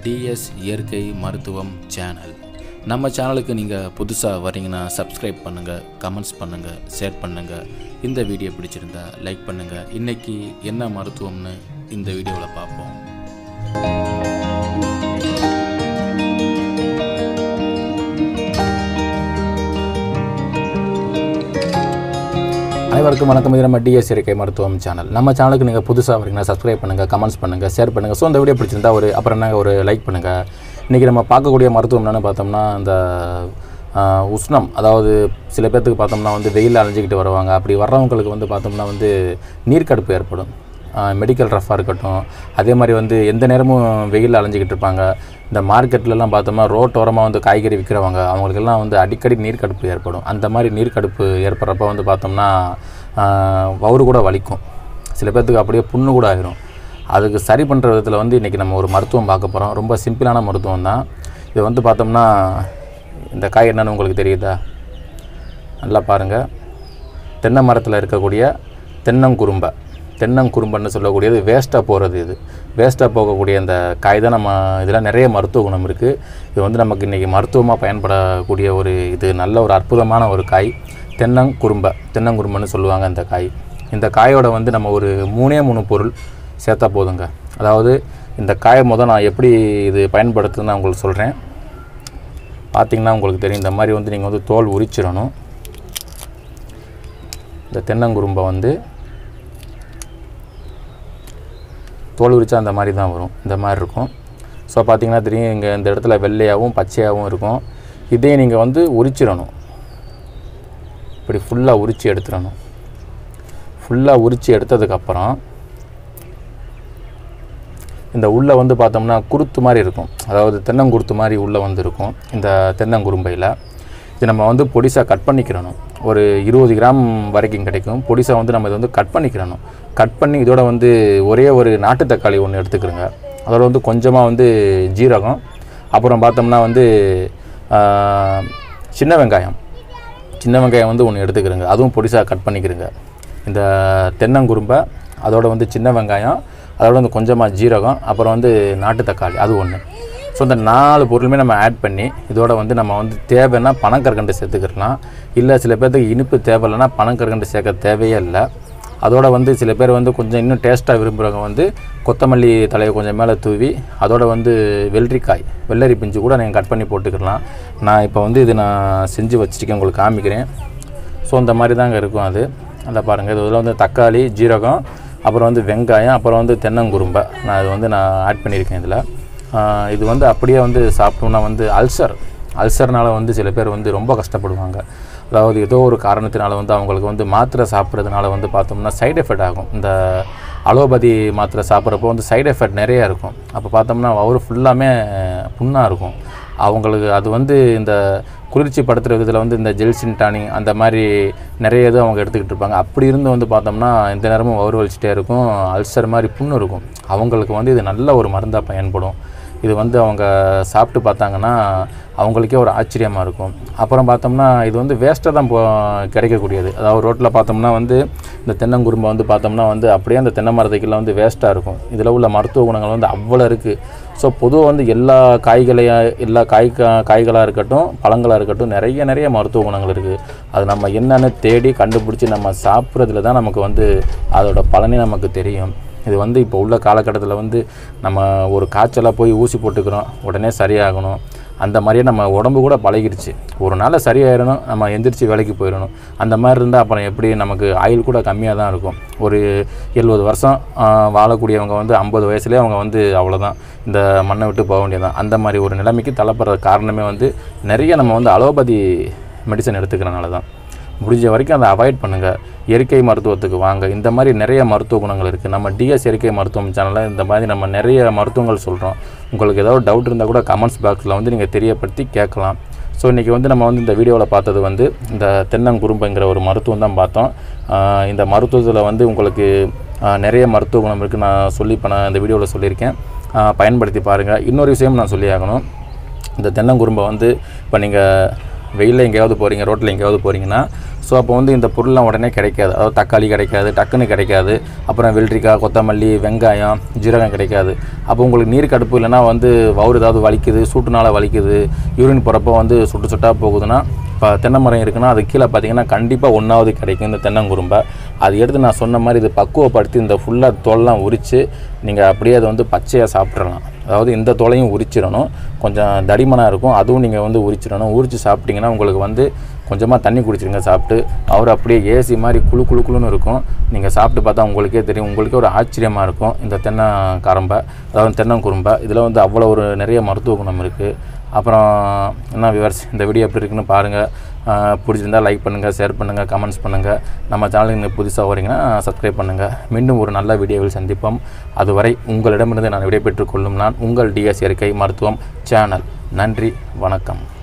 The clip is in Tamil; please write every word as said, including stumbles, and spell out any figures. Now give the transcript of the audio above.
டிஎஸ் இயற்கை மருத்துவம் சேனல். நம்ம சேனலுக்கு நீங்கள் புதுசாக வரீங்கன்னா சப்ஸ்கிரைப் பண்ணுங்கள், கமெண்ட்ஸ் பண்ணுங்கள், ஷேர் பண்ணுங்கள். இந்த வீடியோ பிடிச்சிருந்தா லைக் பண்ணுங்கள். இன்றைக்கி என்ன மருத்துவம்னு இந்த வீடியோவில் பார்ப்போம். அனைவருக்கும் வணக்கம். இது நம்ம டிஎஸ் இயற்கை மருத்துவம் சேனல். நம்ம சேனலுக்கு நீங்கள் புதுசாக வரீங்கன்னா சப்ஸ்கிரைப் பண்ணுங்கள், கமெண்ட்ஸ் பண்ணுங்கள், ஷேர் பண்ணுங்கள். ஸோ இந்த வீடியோ பிடிச்சிருந்தா ஒரு அப்புறம் என்ன ஒரு லைக் பண்ணுங்கள். இன்றைக்கி நம்ம பார்க்கக்கூடிய மருத்துவம் என்னென்னு பார்த்தோம்னா, இந்த உஷ்ணம், அதாவது சில பேர்த்துக்கு பார்த்தோம்னா வந்து வெயில் அலைஞ்சிக்கிட்டு வருவாங்க. அப்படி வர்றவங்களுக்கு வந்து பார்த்தோம்னா வந்து நீர்க்கடுப்பு ஏற்படும். மெடிக்கல் ரஃபாக இருக்கட்டும், அதே மாதிரி வந்து எந்த நேரமும் வெயில் அலைஞ்சிக்கிட்டு இருப்பாங்க. இந்த மார்க்கெட்லலாம் பார்த்தோம்னா ரோட்டோரமாக வந்து காய்கறி விற்கிறவங்க, அவங்களுக்கெல்லாம் வந்து அடிக்கடி நீர்க்கடுப்பு ஏற்படும். அந்த மாதிரி நீர்க்கடுப்பு ஏற்படுறப்ப வந்து பார்த்தோம்னா வவுறு கூட வலிக்கும். சில பேர்த்துக்கு அப்படியே புண்ணு கூட ஆகிரும். அதுக்கு சரி பண்ணுற விதத்தில் வந்து இன்றைக்கி நம்ம ஒரு மருத்துவம் பார்க்க போகிறோம். ரொம்ப சிம்பிளான மருத்துவம் தான் இது. வந்து பார்த்தோம்னா இந்த காய் என்னென்னு உங்களுக்கு தெரியுதா? நல்லா பாருங்கள். தென்னை மரத்தில் இருக்கக்கூடிய தென்னங்குரும்பை, தென்னங்குரும்பன்னு சொல்லக்கூடியது வேஸ்ட்டாக போகிறது. இது வேஸ்ட்டாக போகக்கூடிய இந்த காய் தான். நம்ம இதில் நிறைய மருத்துவ குணம் இருக்குது. இது வந்து நமக்கு இன்றைக்கி மருத்துவமாக பயன்படக்கூடிய ஒரு இது நல்ல ஒரு அற்புதமான ஒரு காய். தென்னங்குரும்பை, தென்னங்குரும்பன்னு சொல்லுவாங்க இந்த காய். இந்த காயோட வந்து நம்ம ஒரு மூணே மூணு பொருள் சேர்த்தா போதுங்க. அதாவது இந்த காயை முதல் நான் எப்படி இது பயன்படுத்துன்னு நான் உங்களுக்கு சொல்கிறேன். பார்த்திங்கன்னா உங்களுக்கு தெரியும். இந்த மாதிரி வந்து நீங்கள் வந்து தோல் உரிச்சிடணும். இந்த தென்னங்குரும்பை வந்து தோல் உரிச்சா அந்த மாதிரி தான் வரும். இந்த மாதிரி இருக்கும். ஸோ பார்த்திங்கன்னா தெரியும், இங்கே இந்த இடத்துல வெள்ளையாகவும் பச்சையாகவும் இருக்கும். இதே நீங்கள் வந்து உரிச்சிடணும். இப்படி ஃபுல்லாக உரித்து எடுத்துடணும். ஃபுல்லாக உரித்து எடுத்ததுக்கப்புறம் இந்த உள்ளே வந்து பார்த்தோம்னா குருத்து மாதிரி இருக்கும். அதாவது தென்னங்குருத்து மாதிரி உள்ளே வந்து இருக்கும் இந்த தென்னங்குரும்பையில். இது நம்ம வந்து பொடிசாக கட் பண்ணிக்கிறணும். ஒரு இருபது கிராம் வரைக்கும் கிடைக்கும். பொடிசாக வந்து நம்ம இதை வந்து கட் பண்ணிக்கிறணும். கட் பண்ணி இதோட வந்து ஒரே ஒரு நாட்டு தக்காளி ஒன்று எடுத்துக்கிறோங்க. அதோட வந்து கொஞ்சமாக வந்து ஜீரகம், அப்புறம் பார்த்தோம்னா வந்து சின்ன வெங்காயம், சின்ன வெங்காயம் வந்து ஒன்று எடுத்துக்கிறோங்க. அதுவும் பொடிசாக கட் பண்ணிக்கிறோங்க. இந்த தென்னங்குரும்பை, அதோட வந்து சின்ன வெங்காயம், அதோட வந்து கொஞ்சமாக ஜீரகம், அப்புறம் வந்து நாட்டு தக்காளி, அது ஒன்று. ஸோ இந்த நாலு பொருளுமே நம்ம ஆட் பண்ணி இதோட வந்து நம்ம வந்து தேவைன்னா பனங்கற்கண்டு சேர்த்துக்கலாம். இல்லை சில பேர்த்துக்கு இனிப்பு தேவையில்லைன்னா பனங்கற்கண்டு சேர்க்க தேவையே இல்லை. அதோட வந்து சில பேர் வந்து கொஞ்சம் இன்னும் டேஸ்ட்டாக விரும்புகிறவங்க வந்து கொத்தமல்லி தலையை கொஞ்சம் மேலே தூவி அதோட வந்து வெள்ளரிக்காய், வெள்ளரி பிஞ்சு கூட நீங்கள் கட் பண்ணி போட்டுக்கலாம். நான் இப்போ வந்து இது நான் செஞ்சு வச்சுருக்கேன், உங்களுக்கு காமிக்கிறேன். ஸோ இந்த மாதிரி தாங்க இருக்கும் அது. அதை பாருங்கள். இது இதில் வந்து தக்காளி, ஜீரகம், அப்புறம் வந்து வெங்காயம், அப்புறம் வந்து தென்னங்குரும்பை நான் இது வந்து நான் ஆட் பண்ணியிருக்கேன் இதில். இது வந்து அப்படியே வந்து சாப்பிட்டோம்னா வந்து அல்சர், அல்சர்னால் வந்து சில பேர் வந்து ரொம்ப கஷ்டப்படுவாங்க. அதாவது ஏதோ ஒரு காரணத்தினால வந்து அவங்களுக்கு வந்து மாத்திரை சாப்பிட்றதுனால வந்து பார்த்தோம்னா சைடு எஃபெக்ட் ஆகும். இந்த அலோபதி மாத்திரை சாப்பிட்றப்போ வந்து சைடு எஃபெக்ட் நிறையா இருக்கும். அப்போ பார்த்தோம்னா வயிறு ஃபுல்லாமே புண்ணாக இருக்கும் அவங்களுக்கு. அது வந்து இந்த குளிர்ச்சி படுத்துகிற விதத்தில் வந்து இந்த ஜெல்சின் டானிக் அந்த மாதிரி நிறைய இது அவங்க எடுத்துக்கிட்டு இருப்பாங்க. அப்படி இருந்து வந்து பார்த்தோம்னா இந்த நேரமும் வயிறு வலிச்சிட்டே இருக்கும், அல்சர் மாதிரி புண்ணு இருக்கும். அவங்களுக்கு வந்து இது நல்ல ஒரு மருந்தாக பயன்படும். இது வந்து அவங்க சாப்பிட்டு பார்த்தாங்கன்னா அவங்களுக்கே ஒரு ஆச்சரியமாக இருக்கும். அப்புறம் பார்த்தோம்னா இது வந்து வேஸ்ட்டாக தான் போ கிடைக்கக்கூடியது. அதாவது ரோட்டில் பார்த்தோம்னா வந்து இந்த தென்னங்குரும்பை வந்து பார்த்தோம்னா வந்து அப்படியே அந்த தென்னை மரத்துக்கெல்லாம் வந்து வேஸ்ட்டாக இருக்கும். இதில் உள்ள மருத்துவ குணங்கள் வந்து அவ்வளோ இருக்குது. ஸோ பொதுவாக வந்து எல்லா காய்களையாக எல்லா காய் காய்களாக இருக்கட்டும், பழங்களாக இருக்கட்டும், நிறைய நிறைய மருத்துவ குணங்கள் இருக்குது. அது நம்ம என்னென்னு தேடி கண்டுபிடிச்சி நம்ம சாப்பிட்றதுல தான் நமக்கு வந்து அதோட பலனே நமக்கு தெரியும். இது வந்து இப்போ உள்ள காலகட்டத்தில் வந்து நம்ம ஒரு காய்ச்சலாக போய் ஊசி போட்டுக்கிறோம், உடனே சரியாகணும். அந்த மாதிரியே நம்ம உடம்பு கூட பழகிடுச்சு. ஒரு நாள் சரியாயிடணும், நம்ம எந்திரிச்சு வேலைக்கு போயிடணும். அந்த மாதிரி இருந்தால் அப்புறம் எப்படி நமக்கு ஆயுள் கூட கம்மியாக தான் இருக்கும். ஒரு எழுபது வருஷம் வாழக்கூடியவங்க வந்து ஐம்பது வயசுலேயே அவங்க வந்து அவ்வளோதான், இந்த மண்ணை விட்டு போக வேண்டியதான். அந்த மாதிரி ஒரு நிலைமைக்கு தள்ளப்படுற காரணமே வந்து நிறைய நம்ம வந்து அலோபதி மெடிசன் எடுத்துக்கிறனால தான். முடிஞ்ச வரைக்கும் அதை அவாய்ட் பண்ணுங்கள். இயற்கை மருத்துவத்துக்கு வாங்க. இந்த மாதிரி நிறைய மருத்துவ குணங்கள் இருக்குது. நம்ம டிஎஸ் இயற்கை மருத்துவம் சேனலில் இந்த மாதிரி நம்ம நிறைய மருத்துவங்கள் சொல்கிறோம். உங்களுக்கு ஏதாவது டவுட் இருந்தால் கூட கமெண்ட்ஸ் பாக்ஸில் வந்து நீங்கள் தெரியப்படுத்தி கேட்கலாம். ஸோ இன்றைக்கி வந்து நம்ம வந்து இந்த வீடியோவில் பார்த்தது வந்து இந்த தென்னங்குரும்பைங்கிற ஒரு மருத்துவம் தான் பார்த்தோம். இந்த மருத்துவத்தில் வந்து உங்களுக்கு நிறைய மருத்துவ குணம் இருக்குது. நான் சொல்லி இப்போ நான் இந்த வீடியோவில் சொல்லியிருக்கேன், பயன்படுத்தி பாருங்கள். இன்னொரு விஷயம் நான் சொல்லி ஆகணும். இந்த தென்னங்குரும்பை வந்து இப்போ நீங்கள் வெயிலில் எங்கேயாவது போகிறீங்க, ரோட்டில் எங்கேயாவது போகிறீங்கன்னா ஸோ அப்போ வந்து இந்த பொருள்லாம் உடனே கிடைக்காது. அதாவது தக்காளி கிடைக்காது, டக்குன்னு கிடைக்காது. அப்புறம் வெள்ளரிக்காய், கொத்தமல்லி, வெங்காயம், ஜீரகம் கிடைக்காது. அப்போ உங்களுக்கு நீர் கடுப்பு இல்லைனா வந்து வவுறு ஏதாவது வலிக்குது, சூட்டுனால் வலிக்குது, யூரின் போகிறப்போ வந்து சுட்டு சுட்டாக போகுதுன்னா இப்போ தென்னை மரம் இருக்குன்னா அது கீழே பார்த்தீங்கன்னா கண்டிப்பாக ஒன்றாவது கிடைக்கும் இந்த தென்னங்குரும்பை. அது எடுத்து நான் சொன்ன மாதிரி இது பக்குவப்படுத்தி இந்த ஃபுல்லாக தோலெலாம் உரித்து நீங்கள் அப்படியே அதை வந்து பச்சையாக சாப்பிட்றலாம். அதாவது இந்த தோலையும் உரிச்சிடணும், கொஞ்சம் தடிமனாக இருக்கும், அதுவும் நீங்கள் வந்து உரிச்சிடணும். உரித்து சாப்பிட்டிங்கன்னா உங்களுக்கு வந்து கொஞ்சமாக தண்ணி குடிச்சிருங்க சாப்பிட்டு. அவர் அப்படியே ஏசி மாதிரி குழு குழு குழுன்னு இருக்கும். நீங்கள் சாப்பிட்டு பார்த்தா உங்களுக்கே தெரியும், உங்களுக்கே ஒரு ஆச்சரியமாக இருக்கும் இந்த தென்னை கரம்பை, அதாவது தென்னங்குரும்பை. இதில் வந்து அவ்வளோ ஒரு நிறைய மருத்துவ குணம் இருக்குது. அப்புறம் என்ன வியூவர்ஸ், இந்த வீடியோ எப்படி இருக்குன்னு பாருங்கள். பிடிச்சிருந்தால் லைக் பண்ணுங்கள், ஷேர் பண்ணுங்கள், கமெண்ட்ஸ் பண்ணுங்கள். நம்ம சேனலுக்கு புதுசாக வரீங்கன்னா சப்ஸ்கிரைப் பண்ணுங்கள். மீண்டும் ஒரு நல்ல வீடியோவில் சந்திப்போம். அதுவரை உங்களிடமிருந்து நான் விடைபெற்றுக் கொள்ளும் நான் உங்கள் டிஎஸ் இயற்கை மருத்துவம் சேனல். நன்றி, வணக்கம்.